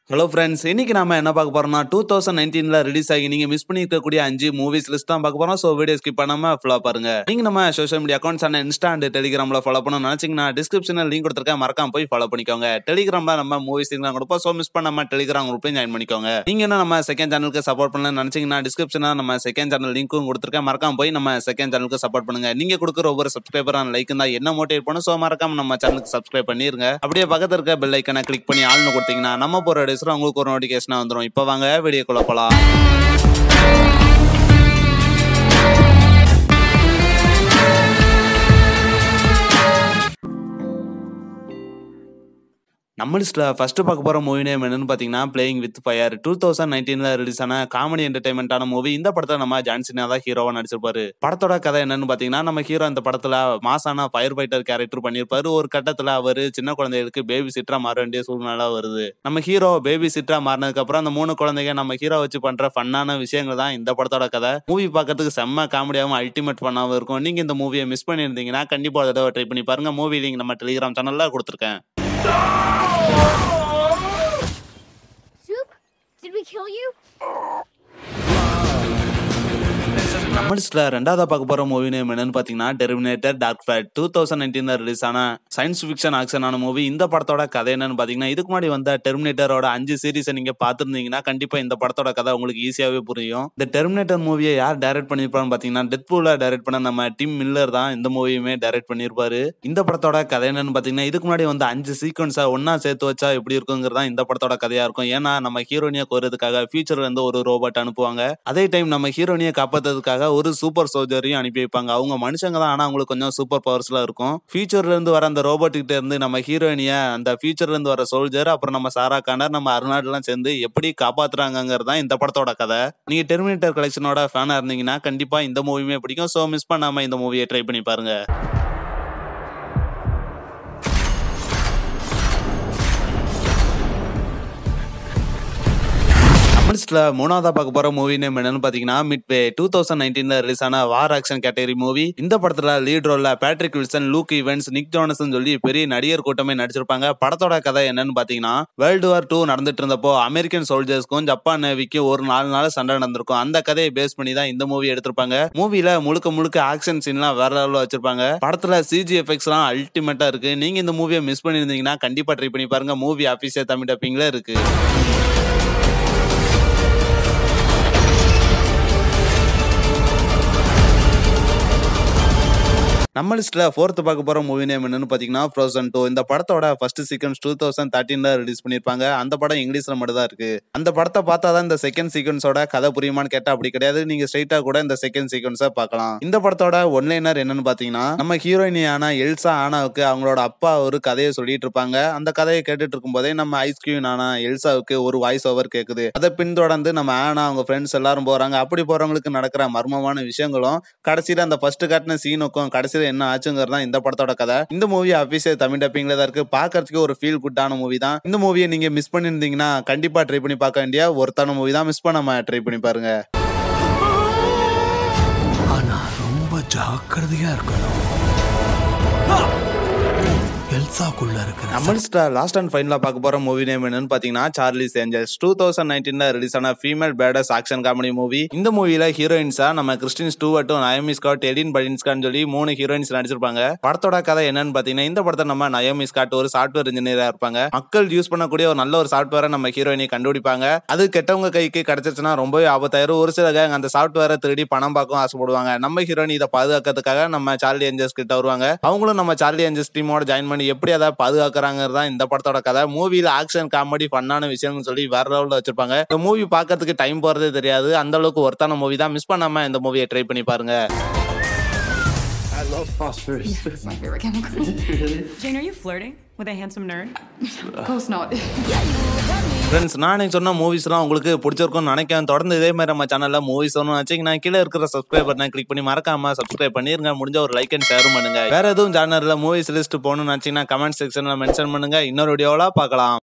Hello friends, இன்னைக்கு நாம என்ன பார்க்க போறோம்னா 2019ல ரிலீஸ் ஆகி நீங்க மிஸ் பண்ணி இருக்கக்கூடிய 5 மூவிஸ் லிஸ்ட் தான் பார்க்க போறோம். சோ வீடியோ ஸ்கிப் பண்ணாம ஃபுல்லா பாருங்க. நீங்க நம்ம சோஷியல் மீடியா அக்கவுண்ட்ஸ் ஆன இன்ஸ்டா அண்ட் டெலிகிராம்ல ஃபாலோ பண்ணனும் நினைச்சீங்கன்னா டிஸ்கிரிப்ஷன்ல லிங்க் கொடுத்திருக்கேன், மறக்காம போய் ஃபாலோ பண்ணிக்கோங்க. டெலிகிராம்ல நம்ம மூவிஸ் லிங்க் கொடுப்போம். சோ மிஸ் பண்ணாம டெலிகிராம் குரூப்ல ஜாயின் பண்ணிக்கோங்க. நீங்க என்ன நம்ம செகண்ட் சேனலுக்கு சப்போர்ட் பண்ணணும்னு நினைச்சீங்கன்னா டிஸ்கிரிப்ஷன்ல நம்ம செகண்ட் சேனல் லிங்க்கும் கொடுத்திருக்கேன், மறக்காம போய் நம்ம செகண்ட் சேனலுக்கு சப்போர்ட் பண்ணுங்க. நீங்க கொடுக்குற ஒவ்வொரு சப்ஸ்கிரைபரான லைக் தான் என்ன மோட்டிவேட் பண்ணும். சோ மறக்காம நம்ம சேனலுக்கு சப்ஸ்கிரைப் பண்ணிருங்க. அப்படியே பக்கத்துல இருக்க பெல் ஐகானை கிளிக் பண்ணி ஆல்னு கொடுத்தீங்கன்னா நம்ம போற வீடியோஸ்ல உங்களுக்கு ஒரு நோட்டிஃபிகேஷன் வந்துரும். இப்ப வாங்க வீடியோக்குள்ள போலாம். நம்ம லிஸ்ட்ல ஃபர்ஸ்ட் பார்க்க போற மூவி நேம் என்னன்னு பாத்தீங்கன்னா பிளேயிங் வித் ஃபயர். 2019ல ரிலீஸ் ஆன காமெடி என்டர்டைன்மெண்டான மூவி. இந்த படத்தை நம்ம ஜான்சினா தான் ஹீரோவா நடிச்சிருப்பாரு. படத்தோட கதை என்னன்னு பாத்தீங்கன்னா நம்ம ஹீரோ இந்த படத்துல மாசான ஃபயர் ஃபைட்டர் கேரக்டர் பண்ணிருப்பாரு. ஒரு கட்டத்துல அவரு சின்ன குழந்தைகளுக்கு பேபி சிட்டரா மாற வேண்டிய சூழ்நிலை வருது. நம்ம ஹீரோ பேபி சிட்டரா மாறினதுக்கு அப்புறம் அந்த 3 குழந்தைங்க நம்ம ஹீரோ வச்சு பண்ற ஃபன்னான விஷயங்கள் தான் இந்த படத்தோட கதை. மூவி பார்க்கறதுக்கு செம்ம காமெடியாவும் அல்டிமேட் ஃபன்னாவும் இருக்கும். நீங்க இந்த மூவியை மிஸ் பண்ணிருந்தீங்கன்னா கண்டிப்பா ஒரு தடவை ட்ரை பண்ணி பாருங்க. மூவி லிங்க் நம்ம டெலிகிராம் சேனல்ல கொடுத்திருக்கேன். Soup? Did we kill you? நம்ம லிஸ்ட்ல ரெண்டாவதா பார்க்க போற மூவி நேம் என்னன்னு பாத்தீங்கன்னா டெர்மினேட்டர் டார்க் ஃபைட். 2019ல ரிலீஸ் ஆன சயின்ஸ் ஃபிக்ஷன் ஆக்ஷனான மூவி. இந்த படத்தோட கதை என்னன்னு பாத்தீங்கன்னா இதுக்கு முன்னாடி வந்த டெர்மினேட்டரோட 5 சீரிஸை நீங்க பாத்துருந்தீங்கன்னா கண்டிப்பா இந்த படத்தோட கதை உங்களுக்கு ஈஸியாவே புரியும். இந்த டெர்மினேட்டர் மூவியை யார் டைரக்ட் பண்ணிருப்பான்னு பாத்தீங்கன்னா டெட்பூல டைரக்ட் பண்ண நம்ம டிம் மில்லர் தான் இந்த மூவியுமே டைரக்ட் பண்ணிருப்பாரு. இந்த படத்தோட கதை என்னன்னு பாத்தீங்கன்னா இதுக்கு முன்னாடி வந்து 5 சீக்வன்ஸா ஒன்னா சேர்த்து வச்சா எப்படி இருக்குங்கிறதா இந்த படத்தோட கதையா இருக்கும். ஏன்னா நம்ம ஹீரோனியை கோரதுக்காக ஃபியூச்சர்ல இருந்து ஒரு ரோபோட் அனுப்புவாங்க. அதே டைம் நம்ம ஹீரோனியை காப்பாத்துறதுக்காக ஒரு சூப்பர் சோல்ஜரையும் அனுப்பி வைப்பாங்க. அவங்க மனுஷங்க தான், ஆனா அவங்களுக்கு கொஞ்சம் சூப்பர் பவர்ஸ்லாம் இருக்கும். ஃபியூச்சர்ல இருந்து வர அந்த ரோபோட் கிட்ட இருந்து நம்ம ஹீரோயினிய அந்த ஃபியூச்சர்ல இருந்து வர சோல்ஜர் அப்புறம் நம்ம சாரா கானர் நம்ம அருணாட் எல்லாம் சேர்ந்து எப்படி காப்பாத்துறாங்கிறதா இந்த படத்தோட கதை. நீங்க டெர்மினேட்டர் கலெக்ஷனோட ஃபேனா இருந்தீங்கன்னா கண்டிப்பா இந்த மூவியுமே பிடிக்கும். சோ மிஸ் பண்ணாம இந்த மூவியை ட்ரை பண்ணி பாருங்க. மூணாவதா பார்க்க போற மூவி நேம் என்னன்னு பாத்தீங்கன்னா மிட்வே. 2019ல ரிலீஸ் ஆன வார் ஆக்ஷன் கேட்டகரி மூவி. இந்த படத்துல லீட் ரோல்ல Patrick Wilson, Luke Evans, Nick ஜோனஸ்னு சொல்லி பெரிய நடிகர் கூட்டமே நடிச்சிருப்பாங்க. படத்தோட கதை என்னன்னு பாத்தீங்கன்னா வேர்ல்டு வார் 2 நடந்துட்டு இருந்தப்போ அமெரிக்கன் சோல்ஜர்ஸ்க்கும் ஜப்பான் நேவிக்கும் ஒரு 4 நாள் சண்டை நடந்திருக்கும். அந்த கதையை பேஸ் பண்ணி தான் இந்த மூவி எடுத்திருப்பாங்க. மூவில முழுக்க முழுக்க ஆக்ஷன் சீன்லாம் வேற லெவல்ல வச்சிருப்பாங்க. படத்துல சிஜி எஃபெக்ட்ஸ் எல்லாம் அல்டிமேட்டா இருக்கு. நீங்க இந்த மூவியை மிஸ் பண்ணிருந்தீங்கன்னா கண்டிப்பா ட்ரை பண்ணி பாருங்க. மூவி ஆபீஸியல் தமிழ் டப்பிங்ல இருக்கு. நம்ம லிஸ்ட்ல ஃபோர்த் பார்க்க போற மூவி நேம் என்னன்னு பாத்தீங்கன்னா ஃப்ரோசன் 2. இந்த படத்தோட ஃபர்ஸ்ட் சீக்வன்ஸ் 2013ல ரிலீஸ் பண்ணிருப்பாங்க. அந்த படம் இங்கிலீஷ்ல மட்டும் தான் இருக்கு. அந்த படத்தை பார்த்தாதான் இந்த செகண்ட் சீக்வன்ஸோட கதை புரியுமான்னு கேட்டா அப்படி கிடையாது. நீங்க ஸ்ட்ரைட்டா கூட இந்த செகண்ட் சீக்வன்ஸை பார்க்கலாம். இந்த படத்தோட ஒன்லைனர் என்னன்னு பாத்தீங்கன்னா நம்ம ஹீரோயினியான எல்சா ஆனாவுக்கு அவங்களோட அப்பா ஒரு கதையை சொல்லிட்டு இருப்பாங்க. அந்த கதையை கேட்டுட்டு இருக்கும் போதே நம்ம ஐஸ் கியூன் ஆனா எல்சாவுக்கு ஒரு வாய்ஸ் ஓவர் கேக்குது. அதை பின்தொடர்ந்து நம்ம ஆனா அவங்க ஃப்ரெண்ட்ஸ் எல்லாரும் போறாங்க. அப்படி போறவங்களுக்கு நடக்கிற மர்மமான விஷயங்களும் கடைசியில அந்த ஃபர்ஸ்ட் காட்டின சீனுக்கும் கடைசியில என்ன ஆச்சுங்கிறது தான் இந்த படத்தோட கதை. இந்த மூவி ஆபீஸியல் தமிழ் டப்பிங்ல தான் இருக்கு. பார்க்கிறதுக்கு ஒரு ஃபீல் குட்டான மூவி தான். இந்த மூவியை நீங்க மிஸ் பண்ணிருந்தீங்கன்னா கண்டிப்பா ட்ரை பண்ணி பார்க்க வேண்டிய ஒருத்தான மூவி தான். மிஸ் பண்ணாம ட்ரை பண்ணி பாருங்க. ஆனா ரொம்ப ஜாக்கிரதையா இருக்கணும். நம்ம லிஸ்ட்ல லாஸ்ட் அண்ட் ஃபைனலா பார்க்க போற மூவி நேம் என்னன்னு பாத்தீங்கன்னா சார்லிஸ் ஏஞ்சல்ஸ். 2019ல ரிலீஸ் ஆன female badass action comedy movie. இந்த மூவில ஹீரோயின்ஸா நம்ம கிறிஸ்டின் ஸ்டூவர்ட்டும், நயோமி ஸ்காட், எலின் பலின்ஸ்கான்னு சொல்லி 3 ஹீரோயின்ஸ் நடிச்சிருப்பாங்க. படத்தோட கதை என்னன்னு பாத்தீங்கன்னா இந்த படத்தை நம்ம நயோமி ஸ்காட் ஒரு சாஃப்ட்வேர் இன்ஜினியரா இருப்பாங்க. மக்கள் யூஸ் பண்ணக்கூடிய ஒரு நல்ல ஒரு சாஃப்ட்வேரை நம்ம ஹீரோயினை கண்டுபிடிப்பாங்க. அது கெட்டவங்க கைக்கு கிடைச்சிருச்சுன்னா ரொம்பவே ஆபத்தாயிரும். ஒரு சில கேங் அந்த சாஃப்ட்வேரை திருடி பணம் பார்க்கவும் ஆசைப்படுவாங்க. நம்ம ஹீரோயின் இதை பாதுகாக்கிறதுக்காக நம்ம சார்லி ஏஞ்சல்ஸ் கிட்ட வருவாங்க. அவங்களும் நம்ம சார்லி ஏஞ்சல்ஸ் டீமோட ஜாயின் பண்ணி எப்படி அதை பாதுகாக்கிறாங்கிறதா இந்த படத்தோட கதை. மூவில ஆக்ஷன் காமெடி ஃபன்னான விஷயம்னு சொல்லி வேற லெவல்ல வச்சிருப்பாங்க. இந்த மூவி பார்க்கிறதுக்கு டைம் போறதே தெரியாது. அந்த அளவுக்கு ஒர்த்தான மூவி தான். மிஸ் பண்ணாம இந்த மூவியை ட்ரை பண்ணி பாருங்க. I love phosphorus. Yeah, it's my favorite chemical. Really? Jane, are you flirting with a handsome nerd? Of course not. Friends, நான் சொன்ன மூவிஸ்லாம் உங்களுக்கு பிடிச்சிருக்கும்னு நினைக்கிறேன். தொடர்ந்து இதே மாதிரி நம்ம சேனல்ல மூவிஸ் நினைச்சீங்கன்னா கீழே இருக்கிற சப்ஸ்கிரைப் பட்டனை கிளிக் பண்ணி மறக்காம சப்ஸ்கிரைப் பண்ணிருங்க. முடிஞ்ச ஒரு லைக் அண்ட் ஷேர் பண்ணுங்க. வேற எதுவும் சேனல்ல மூவிஸ் லிஸ்ட் போகணும்னு நினைச்சீங்கன்னா கமெண்ட் செக்ஷன்ல மென்ஷன் பண்ணுங்க. இன்னொரு வீடியோல பார்க்கலாம்.